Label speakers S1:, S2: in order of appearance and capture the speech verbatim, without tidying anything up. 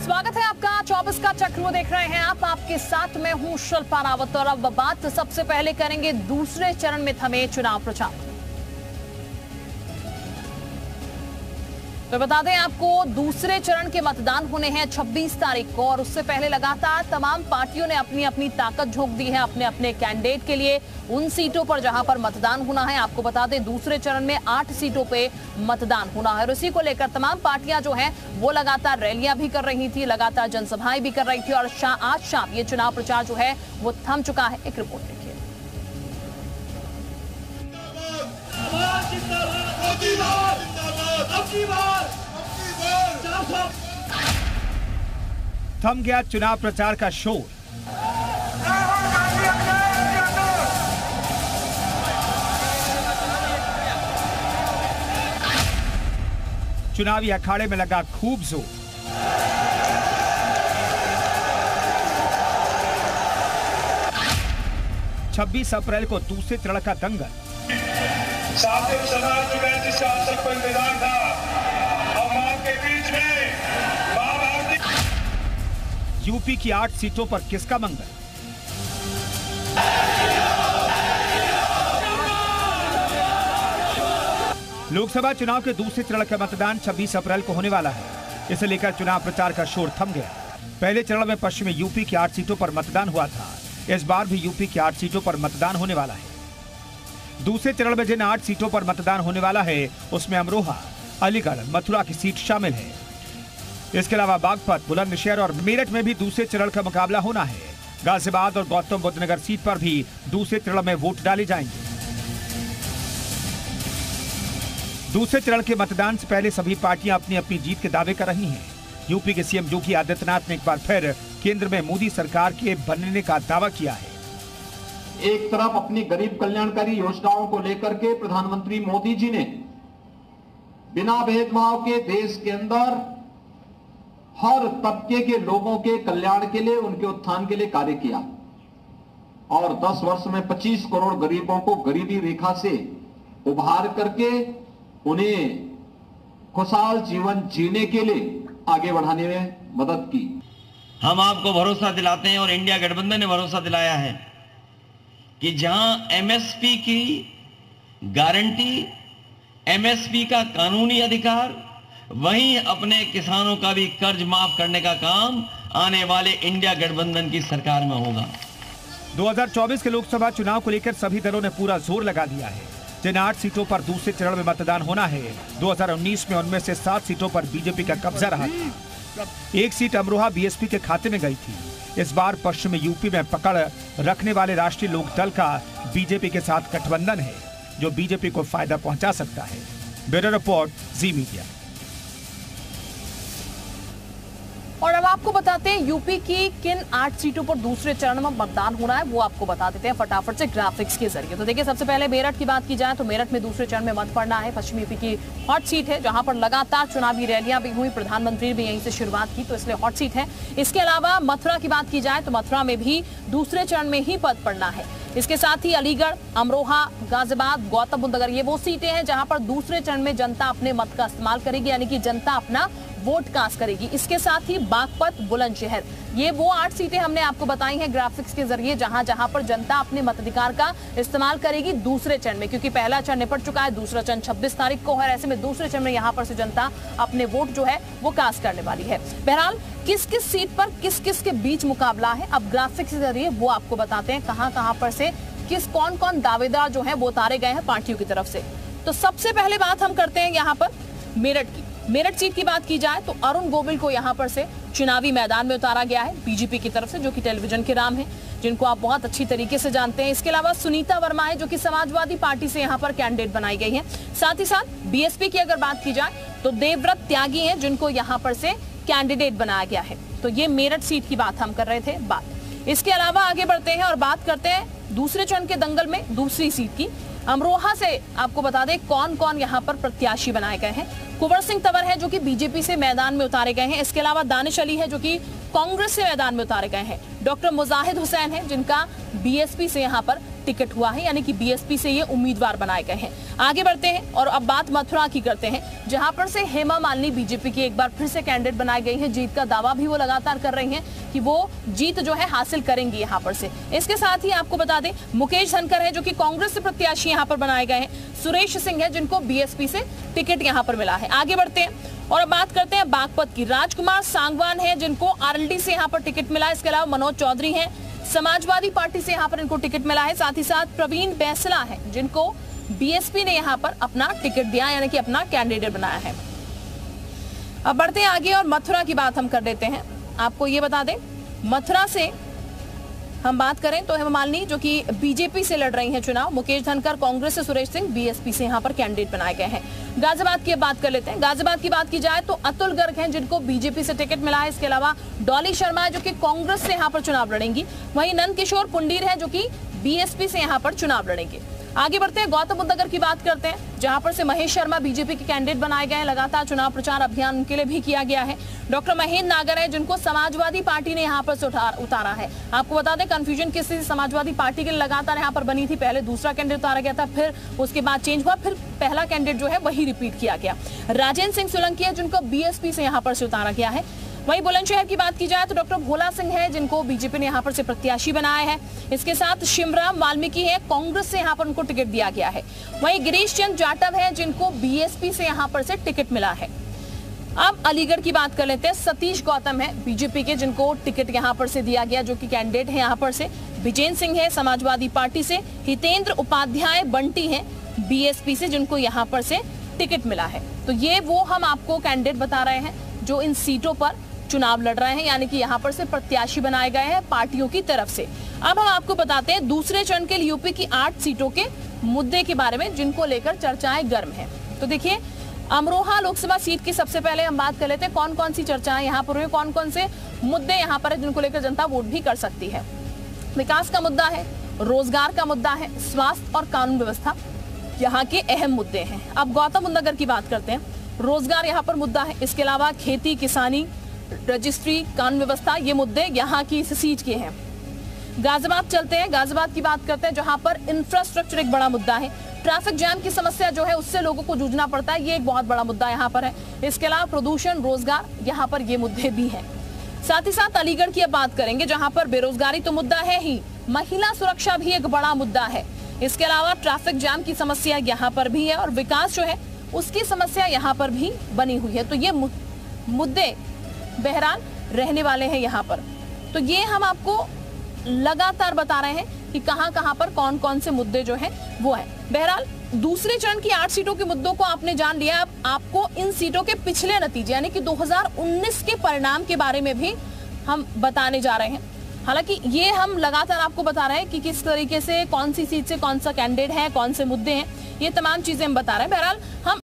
S1: स्वागत है आपका चौबीस का चक्र देख रहे हैं आप। आपके साथ मैं हूं शिल्पा रावत और अब बात सबसे पहले करेंगे दूसरे चरण में थमे चुनाव प्रचार। तो बता दें आपको दूसरे चरण के मतदान होने हैं छब्बीस तारीख को और उससे पहले लगातार तमाम पार्टियों ने अपनी अपनी ताकत झोंक दी है अपने अपने कैंडिडेट के लिए उन सीटों पर जहां पर मतदान होना है। आपको बता दें दूसरे चरण में आठ सीटों पे मतदान होना है और इसी को लेकर तमाम पार्टियां जो हैं वो लगातार रैलियां भी कर रही थी, लगातार जनसभाएं भी कर रही थी और शा, आज शाम ये चुनाव प्रचार जो है वो थम चुका है। एक रिपोर्ट देखिए।
S2: थम गया चुनाव प्रचार का शोर। चुनावी अखाड़े में लगा खूब जोर। छब्बीस अप्रैल को दूसरे चरण का दंगल।
S3: साथियों, समाज में जिसका आप सबको इंतजार था, अब आपके बीच में
S2: यूपी की आठ सीटों पर किसका मंगल? लोकसभा चुनाव के दूसरे चरण का मतदान छब्बीस अप्रैल को होने वाला है। इसे लेकर चुनाव प्रचार का शोर थम गया। पहले चरण में पश्चिमी यूपी की आठ सीटों पर मतदान हुआ था। इस बार भी यूपी की आठ सीटों पर मतदान होने वाला है। दूसरे चरण में जिन आठ सीटों पर मतदान होने वाला है उसमें अमरोहा, अलीगढ़, मथुरा की सीट शामिल है। इसके अलावा बागपत, बुलंदशहर और मेरठ में भी दूसरे चरण का मुकाबला होना है। गाजियाबाद और गौतम बुद्ध नगर सीट पर भी दूसरे चरण में वोट डाले जाएंगे। दूसरे चरण के मतदान से पहले सभी पार्टियां अपनी अपनी जीत के दावे कर रही हैं। यूपी के सीएम योगी आदित्यनाथ ने एक बार फिर केंद्र में मोदी सरकार के बनने का दावा किया है।
S4: एक तरफ अपनी गरीब कल्याणकारी योजनाओं को लेकर के प्रधानमंत्री मोदी जी ने बिना भेदभाव के देश के अंदर हर तबके के लोगों के कल्याण के लिए, उनके उत्थान के लिए कार्य किया और दस वर्ष में पच्चीस करोड़ गरीबों को गरीबी रेखा से उभार करके उन्हें खुशहाल जीवन जीने के लिए आगे बढ़ाने में मदद की।
S5: हम आपको भरोसा दिलाते हैं और इंडिया गठबंधन ने भरोसा दिलाया है कि जहां एमएसपी की गारंटी, एमएसपी का कानूनी अधिकार, वहीं अपने किसानों का भी कर्ज माफ करने का काम आने वाले इंडिया गठबंधन की सरकार में होगा।
S2: दो हज़ार चौबीस के लोकसभा चुनाव को लेकर सभी दलों ने पूरा जोर लगा दिया है। जिन आठ सीटों पर दूसरे चरण में मतदान होना है, दो हज़ार उन्नीस में उनमें से सात सीटों पर बीजेपी का कब्जा रहा था। एक सीट अमरोहा बीएसपी के खाते में गई थी। इस बार पश्चिमी यूपी में पकड़ रखने वाले राष्ट्रीय लोकदल का बीजेपी के साथ गठबंधन है, जो बीजेपी को फायदा पहुंचा सकता है। Bureau report, Zee media.
S1: और अब आपको बताते हैं यूपी की किन आठ सीटों पर दूसरे चरण में मतदान होना है, वो आपको बता देते हैं फटाफट से ग्राफिक्स के जरिए। तो देखिए, सबसे पहले मेरठ की बात की जाए तो मेरठ में दूसरे चरण में मत पड़ना है। पश्चिमी यूपी की हॉट सीट है जहां पर लगातार चुनावी रैलियां भी हुई, प्रधानमंत्री ने भी यहीं से शुरुआत की, तो इसलिए हॉट सीट है। इसके अलावा मथुरा की बात की जाए तो मथुरा में भी दूसरे चरण में ही पद पड़ना है। इसके साथ ही अलीगढ़, अमरोहा, गाजियाबाद, गौतम बुद्ध नगर, ये वो सीटें हैं जहां पर दूसरे चरण में जनता अपने मत का इस्तेमाल करेगी, यानी कि जनता अपना वोट कास्ट करेगी। इसके साथ ही बागपत, बुलंदशहर, ये वो आठ सीटें हमने आपको बताई हैं ग्राफिक्स के जरिए जहां जहां पर जनता अपने मताधिकार का इस्तेमाल करेगी दूसरे चरण में, क्योंकि पहला चरण निपट चुका है, दूसरा चरण छब्बीस तारीख को है। ऐसे में दूसरे चरण में यहां पर से जनता अपने वोट जो है वो कास्ट करने वाली है। बहरहाल किस किस सीट पर किस किस के बीच मुकाबला है, अब ग्राफिक्स के जरिए वो आपको बताते हैं कहां कहां पर से किस कौन कौन दावेदार जो है वो उतारे गए हैं पार्टियों की तरफ से। तो सबसे पहले बात हम करते हैं यहाँ पर मेरठ की। मेरठ सीट की बात की जाए तो अरुण गोविल को यहाँ पर से चुनावी मैदान में उतारा गया है बीजेपी की तरफ से, जो कि टेलीविजन के नाम है, जिनको आप बहुत अच्छी तरीके से जानते हैं। इसके अलावा सुनीता वर्मा है जो कि समाजवादी पार्टी से यहाँ पर कैंडिडेट बनाई गई है। साथ ही साथ बीएसपी की अगर बात की जाए तो देवव्रत त्यागी हैं जिनको यहाँ पर से कैंडिडेट बनाया गया है। तो ये मेरठ सीट की बात हम कर रहे थे बात। इसके अलावा आगे बढ़ते हैं और बात करते हैं दूसरे चरण के दंगल में दूसरी सीट की। अमरोहा से आपको बता दें कौन कौन यहाँ पर प्रत्याशी बनाए गए हैं। कुंवर सिंह तंवर है जो कि बीजेपी से मैदान में उतारे गए हैं। इसके अलावा दानिश अली है जो कि कांग्रेस से मैदान में उतारे गए हैं। डॉक्टर मुजाहिद हुसैन है जिनका बीएसपी से यहाँ पर टिकट हुआ है, यानी कि बीएसपी से ये उम्मीदवार बनाए गए हैं। आगे बढ़ते हैं और अब बात मथुरा की करते हैं, जहां पर से हेमा मालिनी बीजेपी की एक बार फिर से कैंडिडेट बनाई गई है। जीत का दावा भी वो लगातार कर रही हैं कि वो जीत जो है हासिल करेंगी यहां पर से। इसके साथ ही आपको बता दें मुकेश धनखड़ है जो कि कांग्रेस से प्रत्याशी यहां पर बनाए गए हैं। सुरेश सिंह है जिनको बीएसपी से टिकट यहां पर मिला है। आगे बढ़ते हैं और अब बात करते हैं बागपत की। राजकुमार सांगवान है जिनको आरएलडी से यहां पर टिकट मिला है। इसके अलावा मनोज चौधरी हैं, समाजवादी पार्टी से यहां पर इनको टिकट मिला है। साथ ही साथ प्रवीण बैसला है जिनको बीएसपी ने यहां पर अपना टिकट दिया, यानी कि अपना कैंडिडेट बनाया है। अब बढ़ते हैं आगे और मथुरा की बात हम कर लेते हैं। आपको ये बता दें मथुरा से हम बात करें तो हेमा मालिनी जो कि बीजेपी से लड़ रही हैं चुनाव, मुकेश धनखड़ कांग्रेस से, सुरेश सिंह बीएसपी से यहां पर कैंडिडेट बनाए गए हैं। गाजियाबाद की बात कर लेते हैं। गाजियाबाद की बात की जाए तो अतुल गर्ग हैं जिनको बीजेपी से टिकट मिला है। इसके अलावा डॉली शर्मा है जो कि कांग्रेस से यहां पर चुनाव लड़ेंगी। वहीं नंद किशोर पुंडीर है जो कि बीएसपी से यहां पर चुनाव लड़ेंगे। आगे बढ़ते हैं गौतम बुद्ध नगर की बात करते हैं, जहां पर से महेश शर्मा बीजेपी के कैंडिडेट बनाए गए हैं। लगातार चुनाव प्रचार अभियान उनके लिए भी किया गया है। डॉक्टर महेंद्र नागर है जिनको समाजवादी पार्टी ने यहां पर से उतारा है। आपको बता दें कंफ्यूजन किस स्थिति समाजवादी पार्टी के लिए लगातार यहां पर बनी थी। पहले दूसरा कैंडिडेट उतारा गया था, फिर उसके बाद चेंज हुआ, फिर पहला कैंडिडेट जो है वही रिपीट किया गया। राजेंद्र सिंह सोलंकी है जिनको बीएसपी से यहां पर से उतारा गया है। वहीं बुलंदशहर की बात की जाए तो डॉक्टर भोला सिंह है जिनको बीजेपी ने यहां पर से प्रत्याशी बनाया है। इसके साथ शिवराम वाल्मीकि है, कांग्रेस से यहां पर उनको टिकट दिया गया है। वहीं गिरीश चंद्र जाटव है जिनको बीएसपी से यहां पर से टिकट मिला है। अब अलीगढ़ की बात कर लेते हैं। सतीश गौतम है बीजेपी के जिनको टिकट यहां पर से दिया गया, जो कि कैंडिडेट है यहां पर से। विजेंद्र सिंह है समाजवादी पार्टी से। हितेंद्र उपाध्याय बंटी है बीएसपी से जिनको यहां पर से टिकट मिला है। तो ये वो हम आपको कैंडिडेट बता रहे हैं जो इन सीटों पर चुनाव लड़ रहे हैं, यानी कि यहां पर से प्रत्याशी बनाए गए हैं पार्टियों की तरफ से। अब हम आपको बताते हैं दूसरे चरण के लिए यूपी की आठ सीटों के मुद्दे के बारे में जिनको लेकर चर्चाएं गर्म हैं। तो देखिए अमरोहा लोकसभा सीट की सबसे पहले हम बात कर लेते हैं कौन कौन सी चर्चाएं यहां पर हुई, कौन कौन से मुद्दे यहां पर है जिनको लेकर जनता वोट भी कर सकती है। विकास का मुद्दा है, रोजगार का मुद्दा है, स्वास्थ्य और कानून व्यवस्था यहाँ के अहम मुद्दे हैं। अब गौतम बुद्ध नगर की बात करते हैं। रोजगार यहाँ पर मुद्दा है। इसके अलावा खेती, किसानी, रजिस्ट्री, कानून व्यवस्था, ये मुद्दे यहाँ की इस सीट के हैं। गाजियाबाद चलते हैं। गाजियाबाद की बात करते हैं जहां पर इंफ्रास्ट्रक्चर एक बड़ा मुद्दा है। ट्रैफिक जैम की समस्या जो है उससे लोगों को जूझना पड़ता है, ये एक बहुत बड़ा मुद्दा यहाँ पर है। इसके अलावा प्रदूषण, रोजगार, यहाँ पर ये मुद्दे भी हैं। साथ ही साथ अलीगढ़ की अब बात करेंगे जहां पर बेरोजगारी तो मुद्दा है ही, महिला सुरक्षा भी एक बड़ा मुद्दा है। इसके अलावा ट्रैफिक जैम की समस्या यहाँ पर भी है और विकास जो है उसकी समस्या यहाँ पर भी बनी हुई है। तो ये मुद्दे बहरहाल रहने वाले हैं यहाँ पर। तो ये हम आपको लगातार बता रहे हैं कि कहां कहां पर कौन कौन से मुद्दे जो हैं वो है। बहरहाल दूसरे चरण की आठ सीटों के मुद्दों को आपने जान लिया। अब आपको इन सीटों के पिछले नतीजे यानी कि दो हज़ार उन्नीस के परिणाम के बारे में भी हम बताने जा रहे हैं। हालांकि ये हम लगातार आपको बता रहे हैं कि किस तरीके से कौन सी सीट से कौन सा कैंडिडेट है, कौन से मुद्दे हैं, ये तमाम चीजें हम बता रहे हैं। बहरहाल हम